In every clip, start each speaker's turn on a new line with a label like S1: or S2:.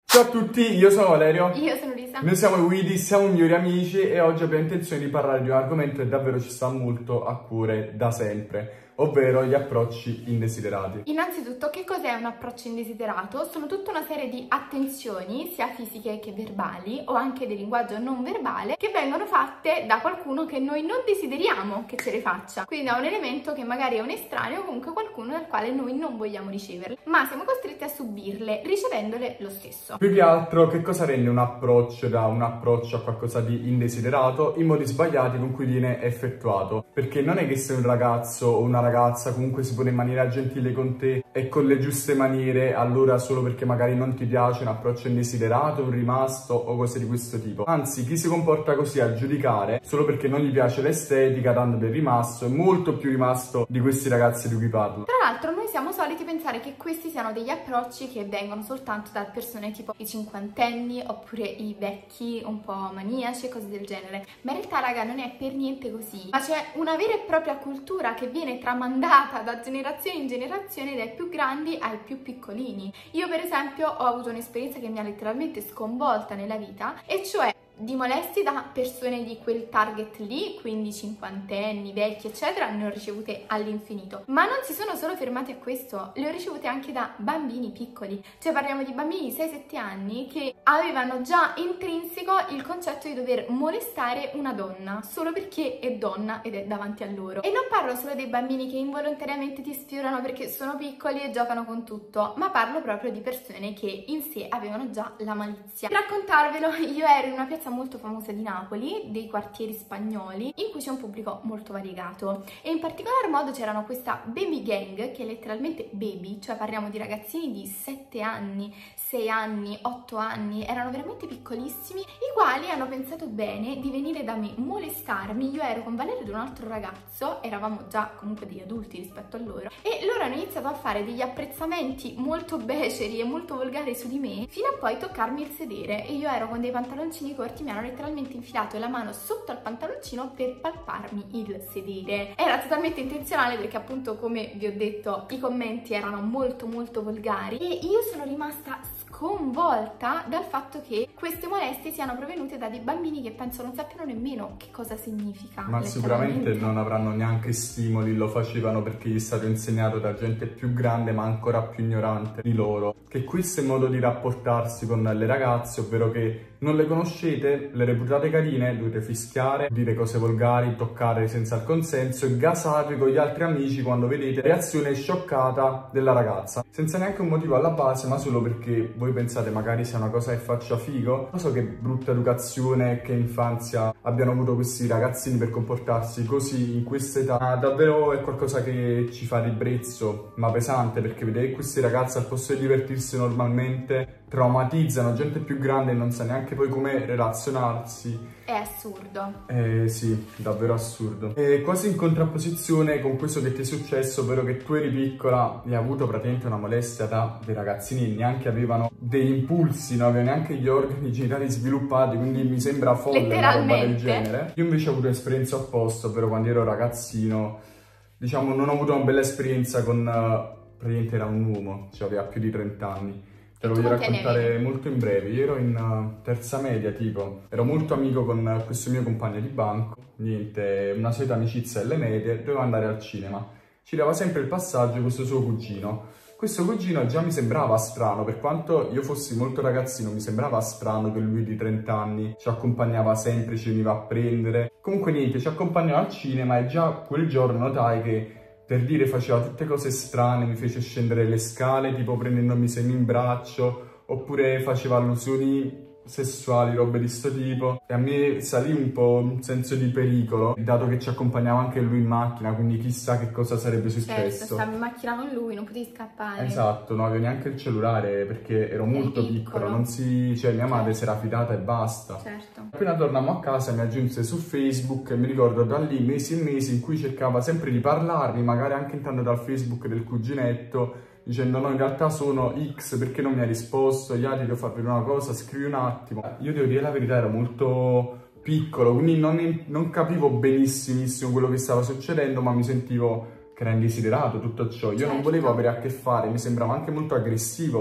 S1: Ciao a tutti, io sono Valerio.
S2: Io sono Lisa.
S1: Noi siamo i Weedy, siamo migliori amici e oggi abbiamo intenzione di parlare di un argomento che davvero ci sta molto a cuore da sempre, ovvero gli approcci indesiderati.
S2: Innanzitutto, che cos'è un approccio indesiderato? Sono tutta una serie di attenzioni, sia fisiche che verbali, o anche di linguaggio non verbale, che vengono fatte da qualcuno che noi non desideriamo che ce le faccia. Quindi da un elemento che magari è un estraneo o comunque qualcuno dal quale noi non vogliamo riceverle, ma siamo costretti a subirle, ricevendole lo stesso.
S1: Più che altro, che cosa rende un approccio da un approccio a qualcosa di indesiderato? I modi sbagliati con cui viene effettuato. Perché non è che sei un ragazzo o una ragazza comunque si pone in maniera gentile con te e con le giuste maniere, allora solo perché magari non ti piace un approccio indesiderato, un rimasto o cose di questo tipo. Anzi, chi si comporta così a giudicare solo perché non gli piace l'estetica, dando del rimasto, è molto più rimasto di questi ragazzi di cui parlo.
S2: Tra l'altro noi siamo soliti pensare che questi siano degli approcci che vengono soltanto da persone tipo i cinquantenni oppure i vecchi un po' maniaci e cose del genere, ma in realtà raga non è per niente così, ma c'è una vera e propria cultura che viene tramandata da generazione in generazione, dai più grandi ai più piccolini. Io per esempio ho avuto un'esperienza che mi ha letteralmente sconvolta nella vita, e cioè di molestie da persone di quel target lì, quindi cinquantenni, vecchi eccetera, ne ho ricevute all'infinito. Ma non si sono solo fermati a questo, le ho ricevute anche da bambini piccoli, cioè parliamo di bambini di 6-7 anni che avevano già intrinseco il concetto di dover molestare una donna solo perché è donna ed è davanti a loro. E non parlo solo dei bambini che involontariamente ti sfiorano perché sono piccoli e giocano con tutto, ma parlo proprio di persone che in sé avevano già la malizia. Per raccontarvelo, io ero in una piazza molto famosa di Napoli, dei quartieri spagnoli, in cui c'è un pubblico molto variegato, e in particolar modo c'erano questa baby gang, che è letteralmente baby, cioè parliamo di ragazzini di 7 anni, 6 anni, 8 anni, erano veramente piccolissimi, i quali hanno pensato bene di venire da me, molestarmi. Io ero con Valerio ed un altro ragazzo, eravamo già comunque degli adulti rispetto a loro, e loro hanno iniziato a fare degli apprezzamenti molto beceri e molto volgari su di me, fino a poi toccarmi il sedere, e io ero con dei pantaloncini corti, mi hanno letteralmente infilato la mano sotto al pantaloncino per palparmi il sedere. Era totalmente intenzionale perché appunto, come vi ho detto, i commenti erano molto volgari e io sono rimasta sconvolta dal fatto che queste molestie siano provenute da dei bambini che penso non sappiano nemmeno che cosa significa.
S1: Ma sicuramente non avranno neanche stimoli, lo facevano perché gli è stato insegnato da gente più grande ma ancora più ignorante di loro, che questo è il modo di rapportarsi con le ragazze, ovvero che non le conoscete, le reputate carine, dovete fischiare, dire cose volgari, toccare senza il consenso e gasarvi con gli altri amici quando vedete reazione scioccata della ragazza, senza neanche un motivo alla base, ma solo perché voi pensate magari sia una cosa che faccia figo. Non so che brutta educazione, che infanzia abbiano avuto questi ragazzini per comportarsi così in questa età. Davvero è qualcosa che ci fa ribrezzo, ma pesante, perché vedere questi ragazzi al posto di divertirsi normalmente traumatizzano gente più grande e non sa neanche poi come relazionarsi.
S2: È assurdo.
S1: Sì, davvero assurdo. E quasi in contrapposizione con questo che ti è successo, ovvero che tu eri piccola e hai avuto praticamente una molestia da dei ragazzini e neanche avevano degli impulsi, non avevano neanche gli organi genitali sviluppati, quindi mi sembra folle una roba del genere. Io invece ho avuto un'esperienza opposta, ovvero quando ero ragazzino, diciamo, non ho avuto una bella esperienza con, praticamente era un uomo, cioè aveva più di 30 anni. Te lo voglio raccontare molto in breve. Io ero in terza media, tipo, ero molto amico con questo mio compagno di banco, niente, una solita amicizia alle medie, dovevo andare al cinema. Ci dava sempre il passaggio questo suo cugino. Questo cugino già mi sembrava strano, per quanto io fossi molto ragazzino, mi sembrava strano che lui di 30 anni ci accompagnava sempre, ci veniva a prendere. Comunque niente, ci accompagnava al cinema e già quel giorno notai che, per dire, faceva tutte cose strane, mi fece scendere le scale tipo prendendomi semi in braccio, oppure faceva allusioni sessuali, robe di sto tipo, e a me salì un po' un senso di pericolo, dato che ci accompagnava anche lui in macchina, quindi chissà che cosa sarebbe successo.
S2: Certo, stavi in macchina con lui, non potevi scappare.
S1: Esatto, non avevo neanche il cellulare perché ero molto piccolo, non si... cioè mia madre si era fidata e basta.
S2: Certo.
S1: Appena tornammo a casa mi aggiunse su Facebook e mi ricordo da lì mesi e mesi in cui cercava sempre di parlarmi, magari anche entrando dal Facebook del cuginetto, dicendo no, in realtà sono X, perché non mi ha risposto, gli altri devo far vedere una cosa, scrivi un attimo. Io devo dire la verità, ero molto piccolo, quindi non capivo benissimissimo quello che stava succedendo, ma mi sentivo che era indesiderato tutto ciò. Io non volevo avere a che fare, mi sembrava anche molto aggressivo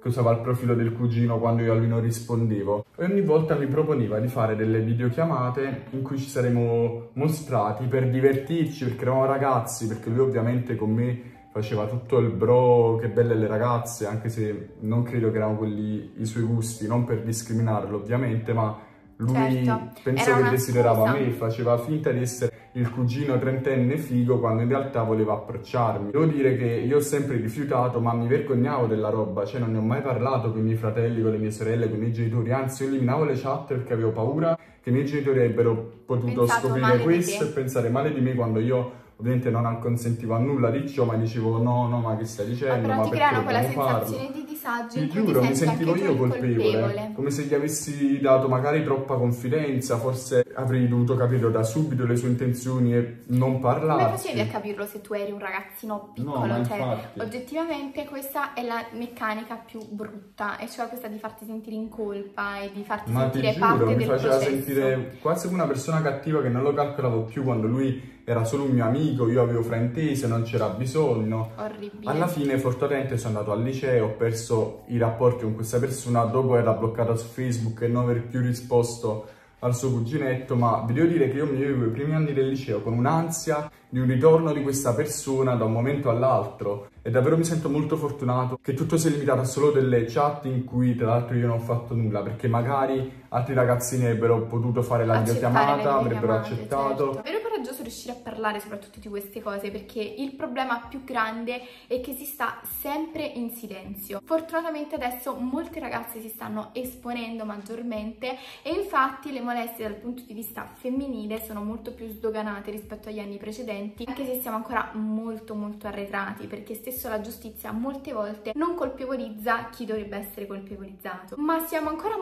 S1: che usava il profilo del cugino quando io a lui non rispondevo, e ogni volta mi proponeva di fare delle videochiamate in cui ci saremmo mostrati per divertirci, perché eravamo ragazzi, perché lui ovviamente con me faceva tutto il bro, che belle le ragazze, anche se non credo che erano quelli i suoi gusti, non per discriminarlo ovviamente, ma lui penso che desiderava me, faceva finta di essere il cugino trentenne figo quando in realtà voleva approcciarmi. Devo dire che io ho sempre rifiutato, ma mi vergognavo della roba, cioè non ne ho mai parlato con i miei fratelli, con le mie sorelle, con i miei genitori, anzi io eliminavo le chat perché avevo paura che i miei genitori avrebbero potuto scoprire questo e pensare male di me quando io ovviamente non acconsentivo a nulla di ciò, ma dicevo no, ma che stai dicendo?
S2: Però
S1: ma
S2: ti creano quella sensazione di disagio in cui
S1: giuro,
S2: ti
S1: mi
S2: senti
S1: sentivo
S2: anche
S1: io
S2: tu
S1: colpevole, come se gli avessi dato magari troppa confidenza, forse avrei dovuto capire da subito le sue intenzioni e non parlarci.
S2: Come facevi a capirlo se tu eri un ragazzino piccolo?
S1: No,
S2: cioè,
S1: infatti.
S2: oggettivamente questa è la meccanica più brutta, e cioè questa di farti sentire in colpa e di farti sentire parte del processo.
S1: Mi faceva sentire quasi come una persona cattiva che non lo calcolavo più quando lui era solo un mio amico, io avevo fraintese, non c'era bisogno.
S2: Orribile.
S1: Alla fine fortunatamente sono andato al liceo, ho perso i rapporti con questa persona, dopo era bloccata su Facebook e non aver più risposto al suo cuginetto, ma vi devo dire che io mi vivevo i primi anni del liceo con un'ansia di un ritorno di questa persona da un momento all'altro, e davvero mi sento molto fortunato che tutto si è limitato a solo delle chat in cui tra l'altro io non ho fatto nulla, perché magari altri ragazzini avrebbero potuto fare la videochiamata, avrebbero accettato.
S2: Certo. È vero, coraggioso riuscire a parlare soprattutto di queste cose, perché il problema più grande è che si sta sempre in silenzio. Fortunatamente adesso molte ragazze si stanno esponendo maggiormente, e infatti le molestie dal punto di vista femminile sono molto più sdoganate rispetto agli anni precedenti, anche se siamo ancora molto arretrati, perché stesso la giustizia molte volte non colpevolizza chi dovrebbe essere colpevolizzato, ma siamo ancora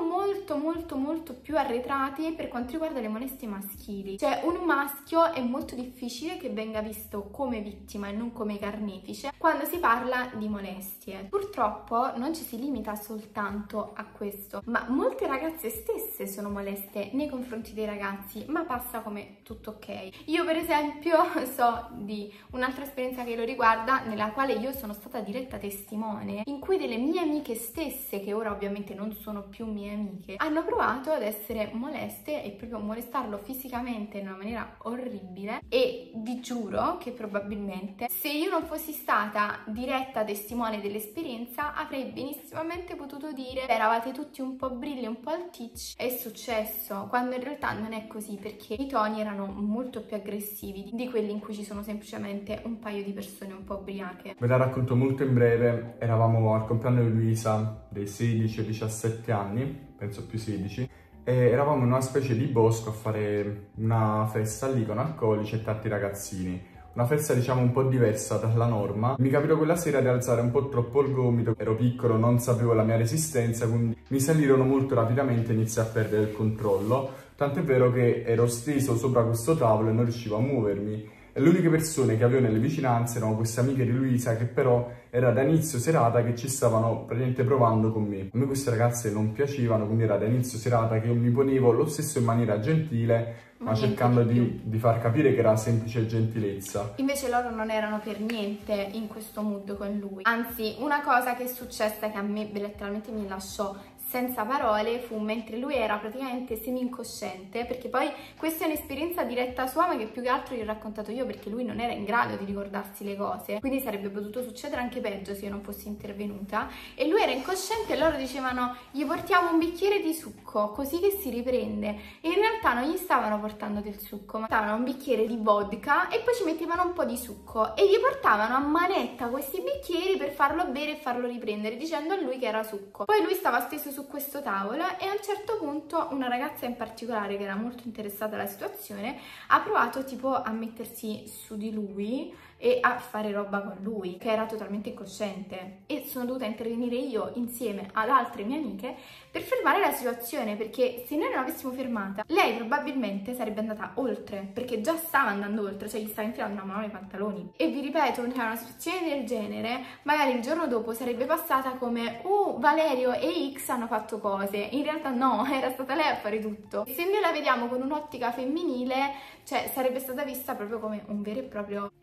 S2: molto più arretrati per quanto riguarda le molestie maschili. Cioè un maschio è molto difficile che venga visto come vittima e non come carnefice quando si parla di molestie. Purtroppo non ci si limita soltanto a questo, ma molte ragazze stesse sono moleste nei confronti dei ragazzi, ma passa come tutto ok. Io per esempio so di un'altra esperienza che lo riguarda, nella quale io sono stata diretta testimone, in cui delle mie amiche stesse, che ora ovviamente non sono più mie amiche, hanno provato ad essere moleste e proprio molestarlo fisicamente in una maniera orribile, e vi giuro che probabilmente se io non fossi stata diretta testimone dell'esperienza avrei benissimamente potuto dire eravate tutti un po' brilli, un po' alticci, è successo, quando in realtà non è così, perché i toni erano molto più aggressivi di quelli in cui ci sono semplicemente un paio di persone un po' ubriache.
S1: Ve la racconto molto in breve. Eravamo al compleanno di Luisa dei 16 o 17 anni, penso più 16, e eravamo in una specie di bosco a fare una festa lì con alcolici e tanti ragazzini. Una festa diciamo un po' diversa dalla norma. Mi capitò quella sera di alzare un po' troppo il gomito, ero piccolo, non sapevo la mia resistenza, quindi mi salirono molto rapidamente e iniziai a perdere il controllo, tant'è vero che ero steso sopra questo tavolo e non riuscivo a muovermi. E le uniche persone che avevo nelle vicinanze erano queste amiche di Luisa, che però era da inizio serata che ci stavano praticamente provando con me. A me queste ragazze non piacevano, quindi era da inizio serata che io mi ponevo lo stesso in maniera gentile, ma cercando di far capire che era semplice gentilezza.
S2: Invece loro non erano per niente in questo mood con lui. Anzi, una cosa che è successa che a me letteralmente mi lasciò senza parole fu mentre lui era praticamente semi-incosciente, perché poi questa è un'esperienza diretta sua, ma che più che altro gli ho raccontato io, perché lui non era in grado di ricordarsi le cose, quindi sarebbe potuto succedere anche peggio se io non fossi intervenuta, e lui era incosciente e loro dicevano gli portiamo un bicchiere di succo così che si riprende, e in realtà non gli stavano portando del succo, ma stavano un bicchiere di vodka e poi ci mettevano un po' di succo e gli portavano a manetta questi bicchieri per farlo bere e farlo riprendere, dicendo a lui che era succo. Poi lui stava steso su questo tavolo e a un certo punto una ragazza in particolare, che era molto interessata alla situazione, ha provato tipo a mettersi su di lui e a fare roba con lui, che era totalmente incosciente, e sono dovuta intervenire io insieme ad altre mie amiche per fermare la situazione, perché se noi non l'avessimo fermata lei probabilmente sarebbe andata oltre, perché già stava andando oltre, cioè gli stava infilando una mano nei pantaloni. E vi ripeto, cioè una situazione del genere magari il giorno dopo sarebbe passata come Valerio e X hanno fatto cose, in realtà no, era stata lei a fare tutto. Se noi la vediamo con un'ottica femminile, cioè sarebbe stata vista proprio come un vero e proprio atto fisico,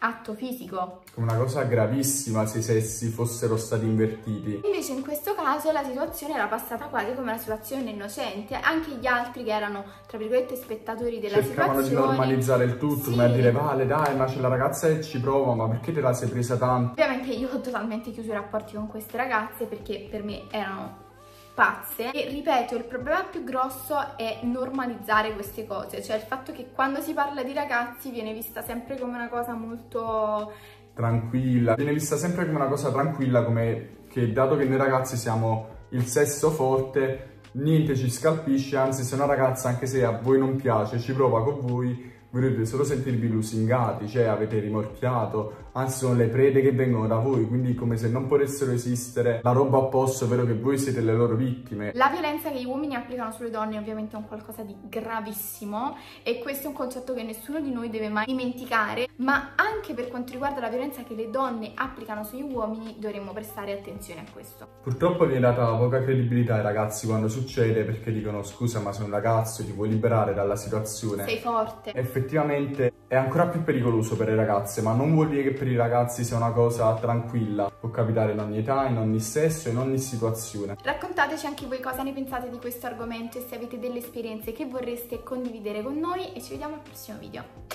S2: fisico.
S1: Una cosa gravissima se i sessi fossero stati invertiti.
S2: Invece in questo caso la situazione era passata quasi come una situazione innocente, anche gli altri che erano, tra virgolette, spettatori della
S1: cercavano
S2: situazione.
S1: di normalizzare il tutto,
S2: Sì.
S1: come a dire Vale dai, ma c'è la ragazza che ci prova, ma perché te la sei presa tanto?
S2: Ovviamente io ho totalmente chiuso i rapporti con queste ragazze perché per me erano pazze e ripeto, il problema più grosso è normalizzare queste cose, cioè il fatto che quando si parla di ragazzi viene vista sempre come una cosa molto
S1: tranquilla, viene vista sempre come una cosa tranquilla, come che dato che noi ragazzi siamo il sesso forte, niente ci scalpisce, anzi se una ragazza anche se a voi non piace ci prova con voi, voi dovete solo sentirvi lusingati, cioè avete rimorchiato, anzi sono le prede che vengono da voi, quindi come se non potessero esistere la roba opposta, ovvero che voi siete le loro vittime.
S2: La violenza che gli uomini applicano sulle donne è ovviamente un qualcosa di gravissimo e questo è un concetto che nessuno di noi deve mai dimenticare, ma anche per quanto riguarda la violenza che le donne applicano sugli uomini dovremmo prestare attenzione a questo.
S1: Purtroppo viene data poca credibilità ai ragazzi quando succede perché dicono scusa ma sei un ragazzo, ti vuoi liberare dalla situazione.
S2: Sei forte.
S1: Effettivamente è ancora più pericoloso per le ragazze, ma non vuol dire che per i ragazzi sia una cosa tranquilla. Può capitare in ogni età, in ogni sesso, in ogni situazione.
S2: Raccontateci anche voi cosa ne pensate di questo argomento e se avete delle esperienze che vorreste condividere con noi e ci vediamo al prossimo video.